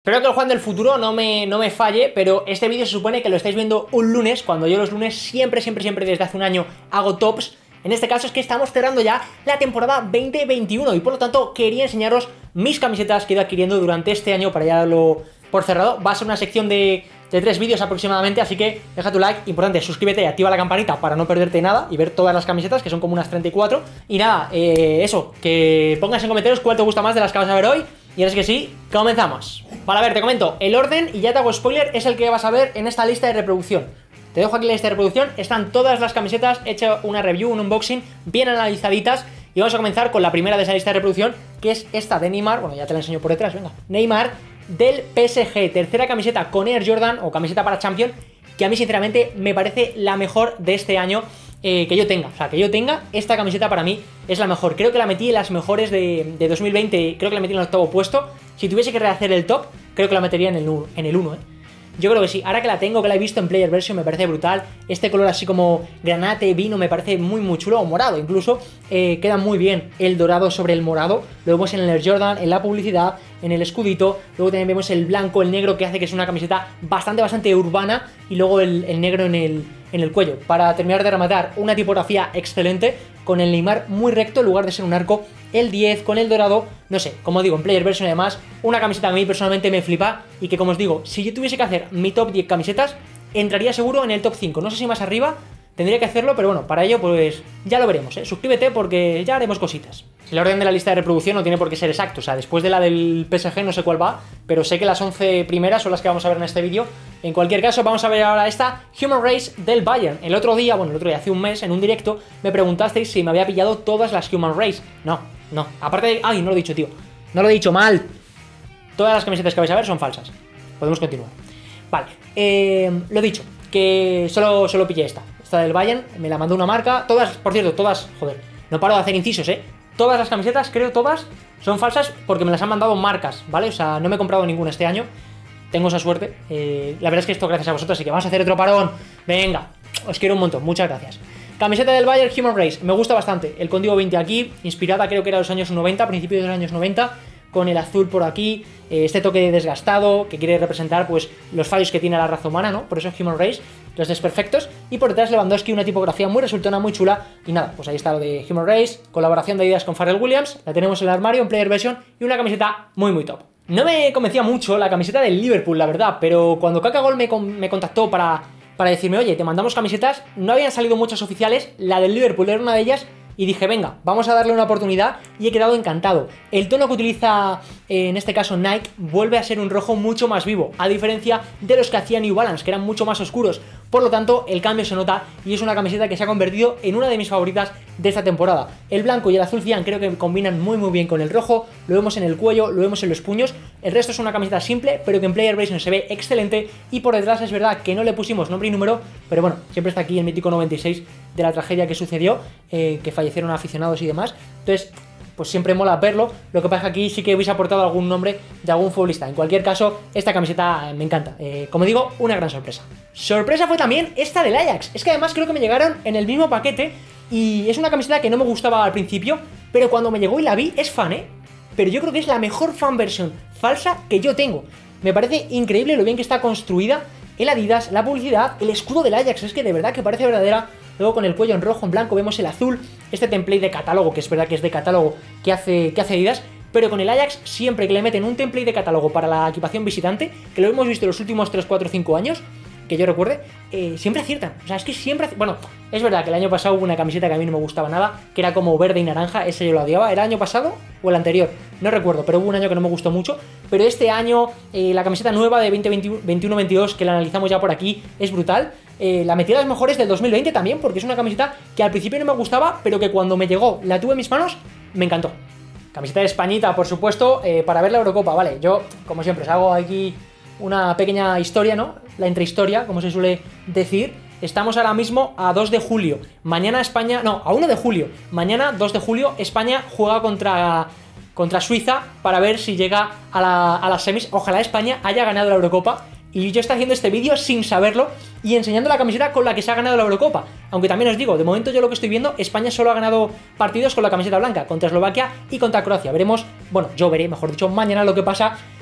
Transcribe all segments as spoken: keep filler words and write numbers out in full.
Espero que el Juan del futuro no me, no me falle, pero este vídeo se supone que lo estáis viendo un lunes, cuando yo los lunes siempre, siempre, siempre desde hace un año hago tops. En este caso es que estamos cerrando ya la temporada veinte veintiuno y por lo tanto quería enseñaros mis camisetas que he ido adquiriendo durante este año para ya darlo por cerrado. Va a ser una sección de, de tres vídeos aproximadamente, así que deja tu like, importante, suscríbete y activa la campanita para no perderte nada y ver todas las camisetas, que son como unas treinta y cuatro. Y nada, eh, eso, que pongas en comentarios cuál te gusta más de las que vas a ver hoy. Y ahora es que sí, comenzamos. Vale, a ver, te comento, el orden, y ya te hago spoiler, es el que vas a ver en esta lista de reproducción. Te dejo aquí la lista de reproducción, están todas las camisetas, he hecho una review, un unboxing, bien analizaditas. Y vamos a comenzar con la primera de esa lista de reproducción, que es esta de Neymar, bueno, ya te la enseño por detrás, venga. Neymar del P S G, tercera camiseta con Air Jordan, o camiseta para Champions, que a mí sinceramente me parece la mejor de este año. Eh, que yo tenga, o sea, que yo tenga esta camiseta para mí es la mejor. Creo que la metí en las mejores de, de dos mil veinte, creo que la metí en el octavo puesto. Si tuviese que rehacer el top, creo que la metería en el, en el uno, ¿eh? Yo creo que sí, ahora que la tengo, que la he visto en Player Version, me parece brutal. Este color así como granate, vino, me parece muy muy chulo, o morado incluso, eh, queda muy bien el dorado sobre el morado. Lo vemos en el Air Jordan, en la publicidad, en el escudito. Luego también vemos el blanco, el negro, que hace que es una camiseta bastante, bastante urbana. Y luego el, el negro en el, en el cuello. Para terminar de rematar, una tipografía excelente, con el Neymar muy recto, en lugar de ser un arco, el diez con el dorado. No sé, como digo, en Player Version además, una camiseta que a mí personalmente me flipa. Y que, como os digo, si yo tuviese que hacer mi top diez camisetas, entraría seguro en el top cinco. No sé si más arriba, tendría que hacerlo, pero bueno, para ello pues ya lo veremos, ¿eh? Suscríbete porque ya haremos cositas. El orden de la lista de reproducción no tiene por qué ser exacto, o sea, después de la del P S G no sé cuál va, pero sé que las once primeras son las que vamos a ver en este vídeo. En cualquier caso, vamos a ver ahora esta Human Race del Bayern. El otro día, bueno, el otro día, hace un mes, en un directo, me preguntasteis si me había pillado todas las Human Race. No, no, aparte de... Ay, no lo he dicho, tío, no lo he dicho mal. Todas las camisetas que vais a ver son falsas. Podemos continuar. Vale, eh, lo he dicho, que solo, solo pillé esta. Esta del Bayern, me la mandó una marca. Todas, por cierto, todas, joder, no paro de hacer incisos, eh. Todas las camisetas, creo todas, son falsas porque me las han mandado marcas, ¿vale? O sea, no me he comprado ninguna este año. Tengo esa suerte. Eh, la verdad es que esto gracias a vosotros, así que vamos a hacer otro parón. Venga, os quiero un montón, muchas gracias. Camiseta del Bayern Human Race, me gusta bastante. El código veinte aquí, inspirada creo que era de los años noventa, principios de los años noventa. Con el azul por aquí, eh, este toque desgastado que quiere representar pues los fallos que tiene la raza humana, ¿no? Por eso es Human Race, los desperfectos. Y por detrás Lewandowski, una tipografía muy resultona, muy chula. Y nada, pues ahí está lo de Human Race, colaboración de Adidas con Pharrell Williams, la tenemos en el armario en Player Version y una camiseta muy muy top. No me convencía mucho la camiseta del Liverpool, la verdad, pero cuando Kakagol me, con, me contactó para, para decirme, oye, te mandamos camisetas, no habían salido muchas oficiales, la del Liverpool era una de ellas. Y dije, venga, vamos a darle una oportunidad y he quedado encantado. El tono que utiliza, eh, en este caso Nike, vuelve a ser un rojo mucho más vivo, a diferencia de los que hacía New Balance, que eran mucho más oscuros. Por lo tanto, el cambio se nota y es una camiseta que se ha convertido en una de mis favoritas de esta temporada. El blanco y el azul cian creo que combinan muy muy bien con el rojo, lo vemos en el cuello, lo vemos en los puños. El resto es una camiseta simple, pero que en Player Version se ve excelente. Y por detrás es verdad que no le pusimos nombre y número, pero bueno, siempre está aquí el mítico noventa y seis de la tragedia que sucedió, eh, que fallecieron aficionados y demás. Entonces, pues siempre mola verlo. Lo que pasa es que aquí sí que hubiese aportado algún nombre de algún futbolista. En cualquier caso, esta camiseta me encanta. Eh, como digo, una gran sorpresa. Sorpresa fue también esta del Ajax. Es que además creo que me llegaron en el mismo paquete y es una camiseta que no me gustaba al principio, pero cuando me llegó y la vi, es fan, ¿eh? Pero yo creo que es la mejor fan versión falsa que yo tengo. Me parece increíble lo bien que está construida. El Adidas, la publicidad, el escudo del Ajax, es que de verdad que parece verdadera. Luego con el cuello en rojo, en blanco, vemos el azul, este template de catálogo, que es verdad que es de catálogo que hace, que hace Adidas, pero con el Ajax siempre que le meten un template de catálogo para la equipación visitante, que lo hemos visto en los últimos tres, cuatro, cinco años, que yo recuerde, eh, siempre aciertan. O sea, es que siempre... Bueno, es verdad que el año pasado hubo una camiseta que a mí no me gustaba nada, que era como verde y naranja, ese yo lo odiaba. ¿Era el año pasado o el anterior? No recuerdo, pero hubo un año que no me gustó mucho. Pero este año, eh, la camiseta nueva de veinte veintiuno veintidós, que la analizamos ya por aquí, es brutal. Eh, la metí a las mejores del dos mil veinte también, porque es una camiseta que al principio no me gustaba, pero que cuando me llegó, la tuve en mis manos, me encantó. Camiseta de Españita, por supuesto, eh, para ver la Eurocopa, ¿vale? Yo, como siempre, os hago aquí una pequeña historia, ¿no? La intrahistoria, como se suele decir. Estamos ahora mismo a dos de julio. Mañana España... No, a uno de julio. Mañana, dos de julio, España juega contra... contra Suiza para ver si llega a, la, a las semis. Ojalá España haya ganado la Eurocopa. Y yo estoy haciendo este vídeo sin saberlo y enseñando la camiseta con la que se ha ganado la Eurocopa. Aunque también os digo, de momento yo lo que estoy viendo, España solo ha ganado partidos con la camiseta blanca, contra Eslovaquia y contra Croacia. Veremos, bueno, yo veré, mejor dicho, mañana lo que pasa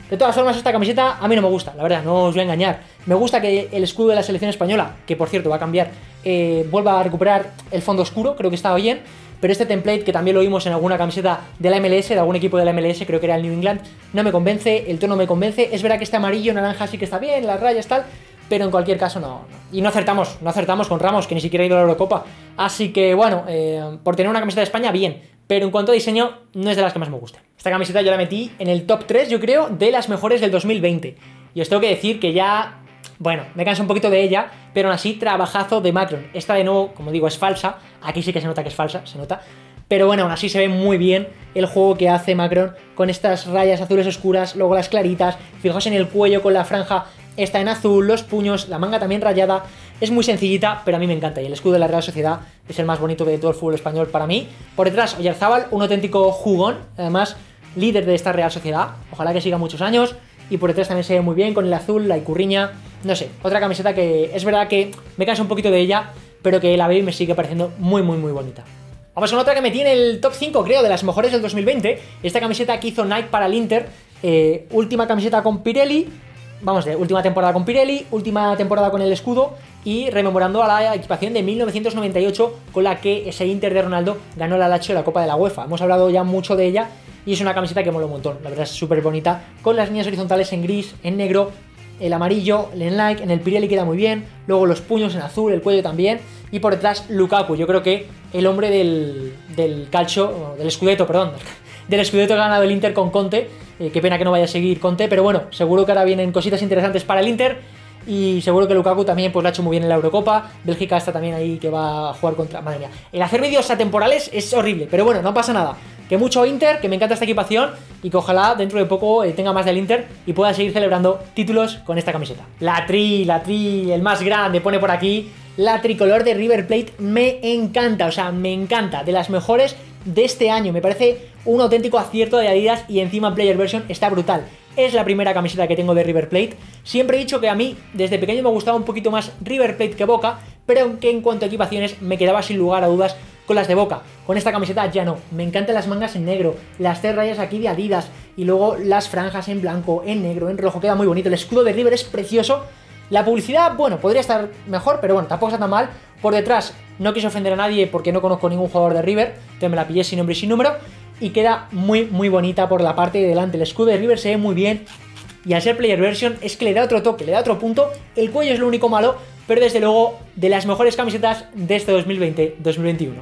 De todas formas, esta camiseta a mí no me gusta, la verdad, no os voy a engañar. Me gusta que el escudo de la selección española, que por cierto va a cambiar, eh, vuelva a recuperar el fondo oscuro, creo que estaba bien. Pero este template, que también lo vimos en alguna camiseta de la M L S, de algún equipo de la M L S, creo que era el New England, no me convence, el tono me convence. Es verdad que este amarillo, naranja sí que está bien, las rayas tal, pero en cualquier caso no, no. Y no acertamos, no acertamos con Ramos, que ni siquiera ha ido a la Eurocopa. Así que bueno, eh, por tener una camiseta de España, bien. Pero en cuanto a diseño, no es de las que más me gusta. Esta camiseta yo la metí en el top tres, yo creo, de las mejores del dos mil veinte. Y os tengo que decir que ya... Bueno, me canso un poquito de ella, pero aún así, trabajazo de Macron. Esta de nuevo, como digo, es falsa. Aquí sí que se nota que es falsa, se nota. Pero bueno, aún así se ve muy bien el juego que hace Macron con estas rayas azules oscuras, luego las claritas. Fijaos en el cuello con la franja esta en azul, los puños, la manga también rayada. Es muy sencillita, pero a mí me encanta. Y el escudo de la Real Sociedad es el más bonito de todo el fútbol español para mí. Por detrás, Oyarzábal, un auténtico jugón, además líder de esta Real Sociedad. Ojalá que siga muchos años. Y por detrás también se ve muy bien con el azul, la icurriña. No sé, otra camiseta que es verdad que me cansa un poquito de ella, pero que la veo y me sigue pareciendo muy, muy, muy bonita. Vamos con otra que metí en el top cinco, creo, de las mejores del dos mil veinte. Esta camiseta que hizo Nike para el Inter. Eh, última camiseta con Pirelli. Vamos, de última temporada con Pirelli, última temporada con el escudo y rememorando a la equipación de mil novecientos noventa y ocho con la que ese Inter de Ronaldo ganó la Lazio la Copa de la UEFA. Hemos hablado ya mucho de ella y es una camiseta que mola un montón. La verdad es súper bonita, con las líneas horizontales en gris, en negro, el amarillo, el Nike, en el Pirelli queda muy bien, luego los puños en azul, el cuello también, y por detrás Lukaku, yo creo que el hombre del, del calcio, del Scudetto, perdón, del Scudetto que ha ganado el Inter con Conte. Eh, qué pena que no vaya a seguir Conte, pero bueno, seguro que ahora vienen cositas interesantes para el Inter y seguro que Lukaku también pues lo ha hecho muy bien en la Eurocopa. Bélgica está también ahí que va a jugar contra... Madre mía, el hacer vídeos atemporales es horrible, pero bueno, no pasa nada. Que mucho Inter, que me encanta esta equipación y que ojalá dentro de poco eh, tenga más del Inter y pueda seguir celebrando títulos con esta camiseta. La tri, la tri, el más grande, pone por aquí. La tricolor de River Plate me encanta, o sea, me encanta, de las mejores de este año. Me parece un auténtico acierto de Adidas y encima en Player Version está brutal. Es la primera camiseta que tengo de River Plate. Siempre he dicho que a mí desde pequeño me gustaba un poquito más River Plate que Boca, pero aunque en cuanto a equipaciones me quedaba sin lugar a dudas con las de Boca. Con esta camiseta ya no. Me encantan las mangas en negro, las tres rayas aquí de Adidas y luego las franjas en blanco, en negro, en rojo. Queda muy bonito. El escudo de River es precioso. La publicidad, bueno, podría estar mejor, pero bueno, tampoco está tan mal. Por detrás, no quise ofender a nadie porque no conozco ningún jugador de River, entonces me la pillé sin nombre y sin número. Y queda muy, muy bonita por la parte de delante. El escudo de River se ve muy bien. Y al ser Player Version es que le da otro toque, le da otro punto. El cuello es lo único malo, pero desde luego de las mejores camisetas de este dos mil veinte dos mil veintiuno.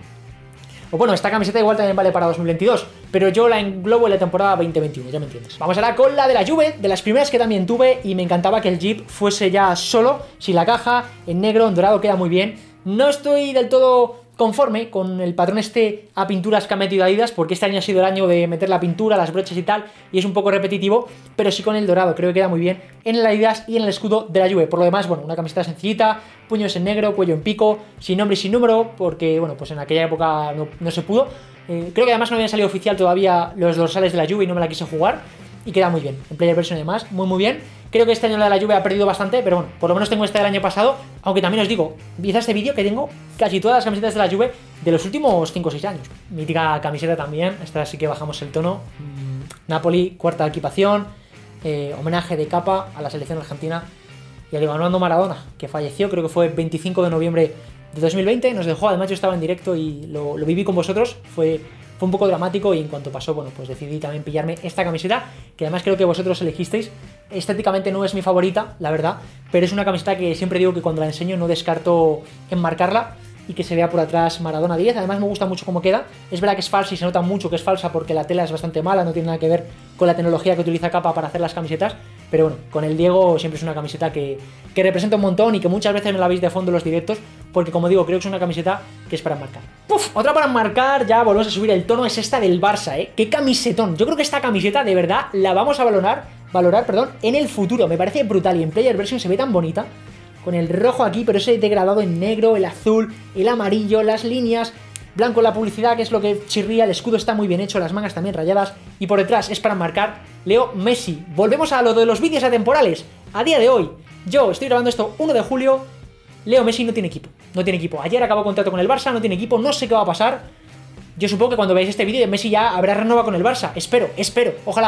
O bueno, esta camiseta igual también vale para dos mil veintidós, pero yo la englobo en la temporada veinte veintiuno, ya me entiendes. Vamos ahora con la de la Juve, de las primeras que también tuve, y me encantaba que el Jeep fuese ya solo, sin la caja, en negro, en dorado, queda muy bien. No estoy del todo conforme con el patrón este a pinturas que ha metido Adidas, porque este año ha sido el año de meter la pintura, las broches y tal, y es un poco repetitivo, pero sí con el dorado, creo que queda muy bien en el Adidas y en el escudo de la Juve. Por lo demás, bueno, una camiseta sencillita, puños en negro, cuello en pico, sin nombre y sin número, porque, bueno, pues en aquella época no, no se pudo. Eh, creo que además no habían salido oficial todavía los dorsales de la Juve y no me la quise jugar, y queda muy bien, en Player Version además, muy muy bien. Creo que este año la de la Juve ha perdido bastante, pero bueno, por lo menos tengo esta del año pasado, aunque también os digo, empieza este vídeo que tengo casi todas las camisetas de la Juve de los últimos cinco o seis años. Mítica camiseta también, esta sí que bajamos el tono. Mm, Napoli, cuarta equipación, eh, homenaje de capa a la selección argentina y a Diego Armando Maradona, que falleció, creo que fue el veinticinco de noviembre de dos mil veinte, nos dejó, además yo estaba en directo y lo, lo viví con vosotros, fue... Fue un poco dramático y en cuanto pasó, bueno, pues decidí también pillarme esta camiseta, que además creo que vosotros elegisteis. Estéticamente no es mi favorita, la verdad, pero es una camiseta que siempre digo que cuando la enseño no descarto enmarcarla y que se vea por atrás Maradona diez. Además me gusta mucho cómo queda. Es verdad que es falsa y se nota mucho que es falsa porque la tela es bastante mala, no tiene nada que ver con la tecnología que utiliza Capa para hacer las camisetas. Pero bueno, con el Diego siempre es una camiseta que, que representa un montón y que muchas veces me la veis de fondo en los directos, porque como digo, creo que es una camiseta que es para enmarcar. ¡Puf! Otra para enmarcar, ya volvemos a subir el tono, es esta del Barça, ¿eh? ¡Qué camisetón! Yo creo que esta camiseta de verdad la vamos a valorar, valorar, perdón, en el futuro. Me parece brutal y en Player Version se ve tan bonita, con el rojo aquí, pero ese degradado en negro, el azul, el amarillo, las líneas... Blanco la publicidad, que es lo que chirría, el escudo está muy bien hecho, las mangas también rayadas, y por detrás es para marcar Leo Messi. Volvemos a lo de los vídeos atemporales. A día de hoy, yo estoy grabando esto uno de julio, Leo Messi no tiene equipo, no tiene equipo. Ayer acabó contrato con el Barça, no tiene equipo, no sé qué va a pasar. Yo supongo que cuando veáis este vídeo Messi ya habrá renovado con el Barça, espero, espero, ojalá.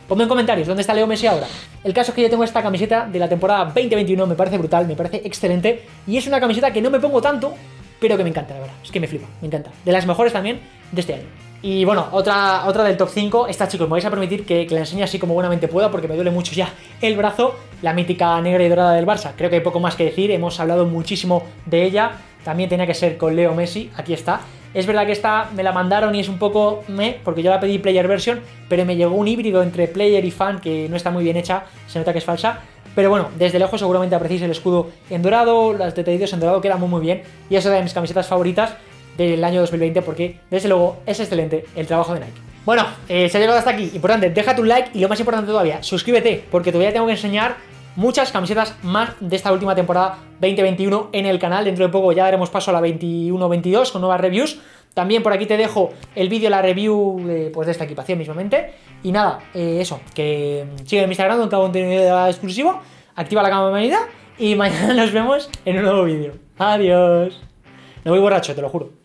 Ponme en comentarios dónde está Leo Messi ahora. El caso es que yo tengo esta camiseta de la temporada veinte veintiuno, me parece brutal, me parece excelente. Y es una camiseta que no me pongo tanto, pero que me encanta, la verdad. Es que me flipa, me encanta. De las mejores también de este año. Y bueno, otra, otra del top cinco. Esta, chicos, me vais a permitir que, que la enseñe así como buenamente pueda, porque me duele mucho ya el brazo. La mítica negra y dorada del Barça. Creo que hay poco más que decir, hemos hablado muchísimo de ella. También tenía que ser con Leo Messi, aquí está. Es verdad que esta me la mandaron y es un poco me, porque yo la pedí player version, pero me llegó un híbrido entre player y fan que no está muy bien hecha, se nota que es falsa. Pero bueno, desde lejos seguramente apreciéis el escudo en dorado, los detallitos en dorado quedan muy muy bien. Y es una de mis camisetas favoritas del año dos mil veinte porque desde luego es excelente el trabajo de Nike. Bueno, eh, si ha llegado hasta aquí, importante, déjate un like y lo más importante todavía, suscríbete, porque todavía tengo que enseñar muchas camisetas más de esta última temporada veinte veintiuno en el canal. Dentro de poco ya daremos paso a la veintiuno veintidós con nuevas reviews. También por aquí te dejo el vídeo, la review de, pues de esta equipación mismamente. Y nada, eh, eso, que sigue en mi Instagram donde hago contenido exclusivo, activa la campanita y mañana nos vemos en un nuevo vídeo. Adiós. Me voy borracho, te lo juro.